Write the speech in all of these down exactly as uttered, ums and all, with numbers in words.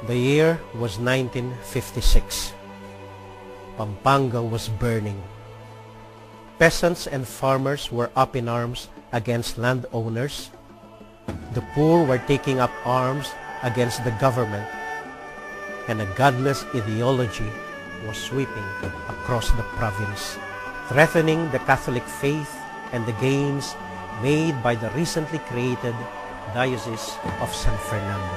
The year was nineteen fifty-six. Pampanga was burning. Peasants and farmers were up in arms against landowners. The poor were taking up arms against the government, and a godless ideology was sweeping across the province, threatening the Catholic faith and the gains made by the recently created Diocese of San Fernando.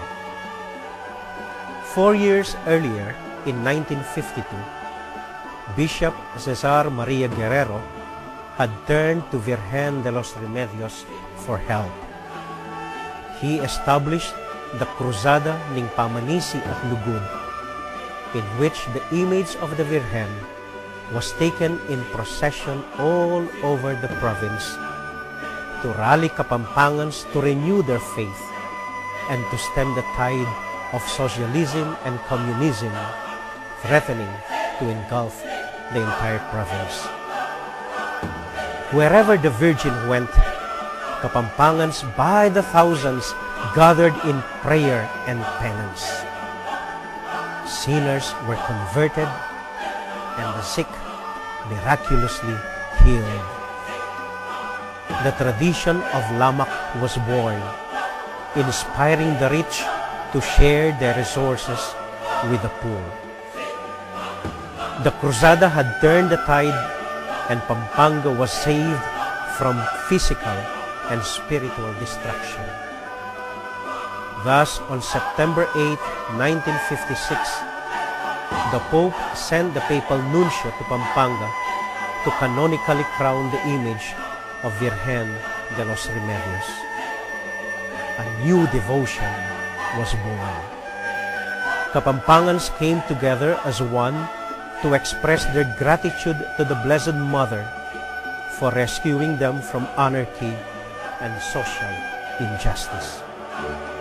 Four years earlier, in nineteen fifty-two, Bishop Cesar Maria Guerrero had turned to Virgen de los Remedios for help. He established the Cruzada ng Pamanisi at Lugod, in which the image of the Virgen was taken in procession all over the province to rally Kapampangans to renew their faith and to stem the tide of socialism and communism threatening to engulf the entire province. Wherever the Virgin went, Kapampangans by the thousands gathered in prayer and penance. Sinners were converted and the sick miraculously healed. The tradition of Lamak was born, inspiring the rich to share their resources with the poor. The Cruzada had turned the tide, and Pampanga was saved from physical and spiritual destruction. Thus, on September eighth, nineteen fifty-six, the Pope sent the papal nuncio to Pampanga to canonically crown the image of Virgen de los Remedios. A new devotion was born. Kapampangans came together as one to express their gratitude to the Blessed Mother for rescuing them from anarchy and social injustice.